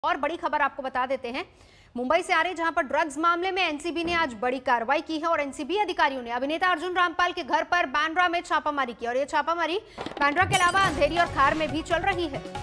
और बड़ी खबर आपको बता देते हैं, मुंबई से आ रही, जहां पर ड्रग्स मामले में एनसीबी ने आज बड़ी कार्रवाई की है और एनसीबी अधिकारियों ने अभिनेता अर्जुन रामपाल के घर पर बांद्रा में छापामारी की और यह छापामारी बांद्रा के अलावा अंधेरी और खार में भी चल रही है।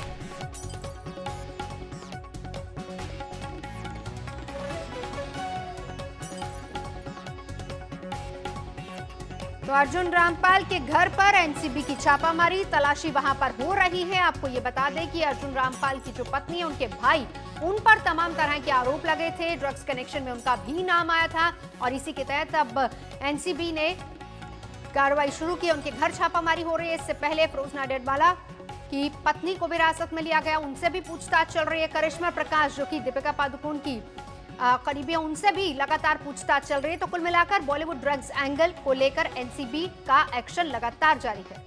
तो अर्जुन रामपाल के घर पर एनसीबी की छापामारी, तलाशी वहां पर हो रही है। आपको ये बता दें कि अर्जुन रामपाल की जो पत्नी है, उनके भाई, उन पर तमाम तरह के आरोप लगे थे। ड्रग्स कनेक्शन में उनका भी नाम आया था और इसी के तहत अब एनसीबी ने कार्रवाई शुरू की। उनके घर छापामारी हो रही है। इससे पहले फिरोज नाडियाडवाला की पत्नी को भी हिरासत में लिया गया, उनसे भी पूछताछ चल रही है। करिश्मा प्रकाश जो कि दीपिका पादुकोण की करीबी, उनसे भी लगातार पूछताछ चल रही है। तो कुल मिलाकर बॉलीवुड ड्रग्स एंगल को लेकर एनसीबी का एक्शन लगातार जारी है।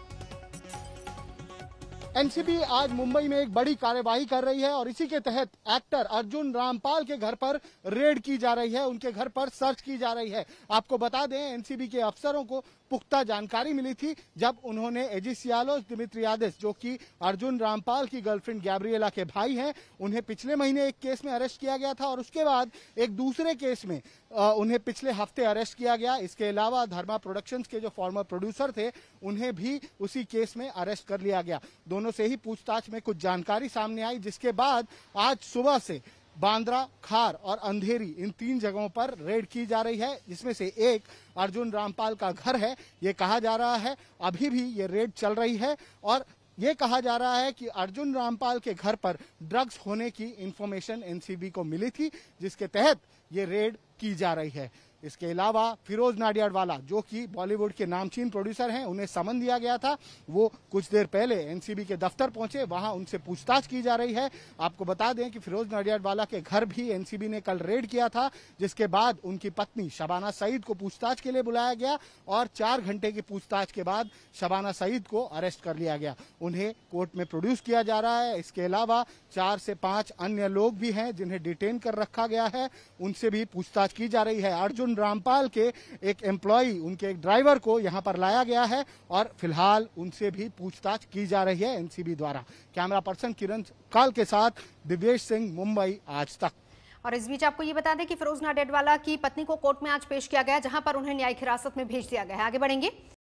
एनसीबी आज मुंबई में एक बड़ी कार्यवाही कर रही है और इसी के तहत एक्टर अर्जुन रामपाल के घर पर रेड की जा रही है, उनके घर पर सर्च की जा रही है। आपको बता दें, एनसीबी के अफसरों को पुख्ता जानकारी मिली थी जब उन्होंने एजिसियालोस दिमित्रियादिस, जो कि अर्जुन रामपाल की गर्लफ्रेंड गैब्रिएला के भाई हैं, उन्हें पिछले महीने एक केस में अरेस्ट किया गया था और उसके बाद एक दूसरे केस में उन्हें पिछले हफ्ते अरेस्ट किया गया। इसके अलावा धर्मा प्रोडक्शंस के जो फॉर्मर प्रोड्यूसर थे, उन्हें भी उसी केस में अरेस्ट कर लिया गया। दोनों से ही पूछताछ में कुछ जानकारी सामने आई, जिसके बाद आज सुबह से बांद्रा, खार और अंधेरी, इन 3 जगहों पर रेड की जा रही है, जिसमें से एक अर्जुन रामपाल का घर है। ये कहा जा रहा है अभी भी ये रेड चल रही है और ये कहा जा रहा है कि अर्जुन रामपाल के घर पर ड्रग्स होने की इंफॉर्मेशन एनसीबी को मिली थी, जिसके तहत ये रेड की जा रही है। इसके अलावा फिरोज नाडियाडवाला, जो कि बॉलीवुड के नामचीन प्रोड्यूसर हैं, उन्हें समन दिया गया था। वो कुछ देर पहले एनसीबी के दफ्तर पहुंचे, वहां उनसे पूछताछ की जा रही है। आपको बता दें कि फिरोज नाडियाडवाला के घर भी एनसीबी ने कल रेड किया था, जिसके बाद उनकी पत्नी शबाना सईद को पूछताछ के लिए बुलाया गया और 4 घंटे की पूछताछ के बाद शबाना सईद को अरेस्ट कर लिया गया। उन्हें कोर्ट में प्रोड्यूस किया जा रहा है। इसके अलावा 4 से 5 अन्य लोग भी हैं जिन्हें डिटेन कर रखा गया है, उनसे भी पूछताछ की जा रही है। अर्जुन रामपाल के एक एम्प्लॉई, उनके एक ड्राइवर को यहां पर लाया गया है और फिलहाल उनसे भी पूछताछ की जा रही है एनसीबी द्वारा। कैमरा पर्सन किरण काल के साथ दिव्येश सिंह, मुंबई आज तक। और इस बीच आपको ये बता दें कि फिरोज नाडियाडवाला की पत्नी को कोर्ट में आज पेश किया गया, जहां पर उन्हें न्यायिक हिरासत में भेज दिया गया है। आगे बढ़ेंगे।